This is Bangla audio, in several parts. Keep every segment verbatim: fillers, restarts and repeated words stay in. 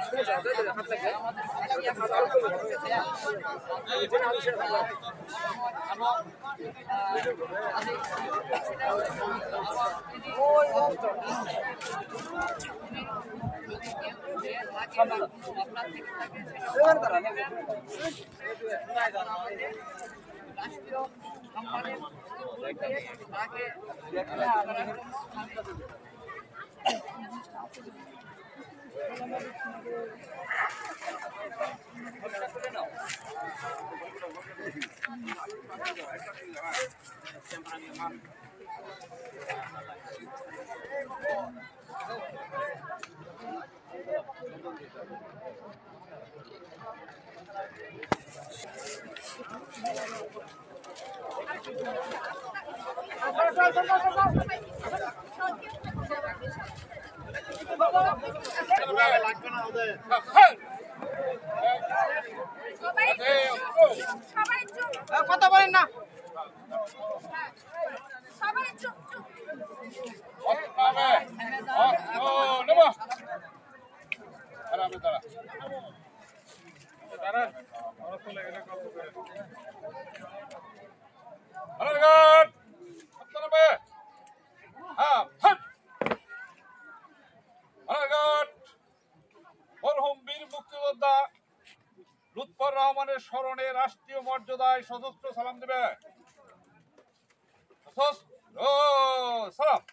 কথা বলেন না সবাই চুপ চুপ মরহুম বীর মুক্তিযোদ্ধা লুৎফর রহমানের স্মরণে রাষ্ট্রীয় মর্যাদায় সশস্ত্র সালাম দেবে। সালাম।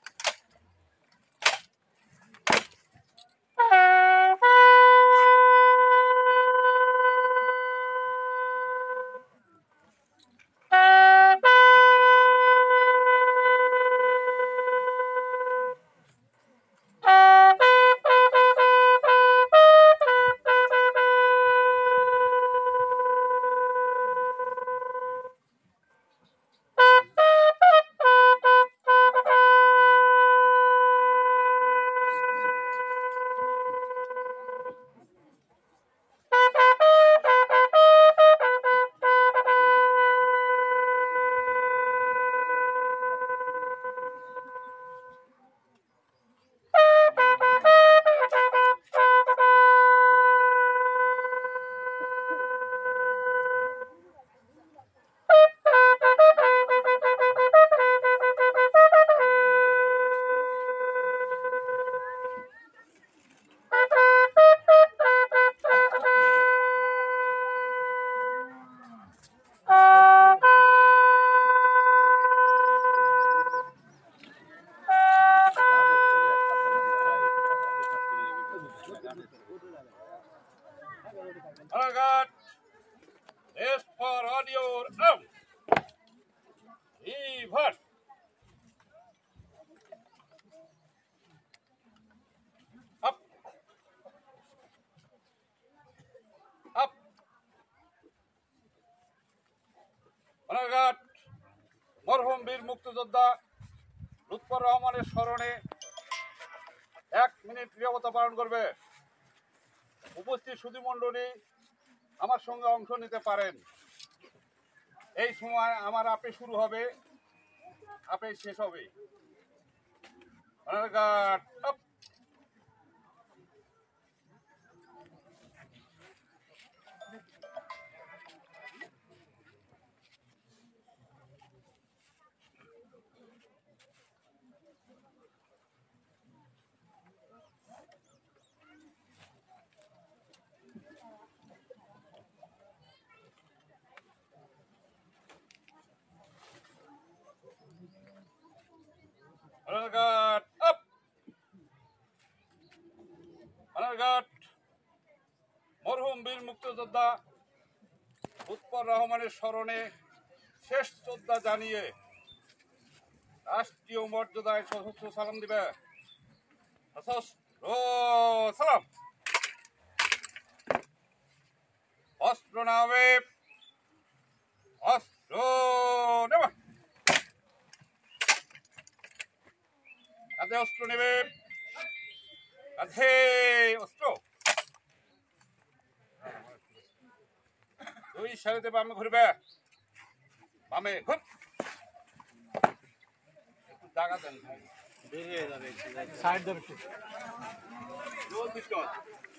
Alright, this for audio out. Evert. Up. Up. Alright, মরহুম বীর মুক্তিযোদ্ধা লুৎফর রহমানের স্মরণে এক মিনিট নীরবতা পালন করবে। উপস্থিত সুধীমণ্ডলী আমার সঙ্গে অংশ নিতে পারেন। এই সময় আমার আপে শুরু হবে, আপে শেষ হবে। Alright, up. Alright, মরহুম বীর মুক্তিযোদ্ধা লুৎফর রহমানের স্মরণে শেষ শ্রদ্ধা জানিয়ে রাষ্ট্রীয় মর্যাদায় সশস্ত্র সালাম দিবে। সালাম। অস্ত্র নামে অস্ত্র নেবা। কাঁধে অস্ত্র নেবে, কাঁধে অস্ত্র। দুই সারিতে বামে ঘুরবে, বামে ঘুর। একটু জায়গা দেন, বেরিয়ে যাবে। সাইড দেবে।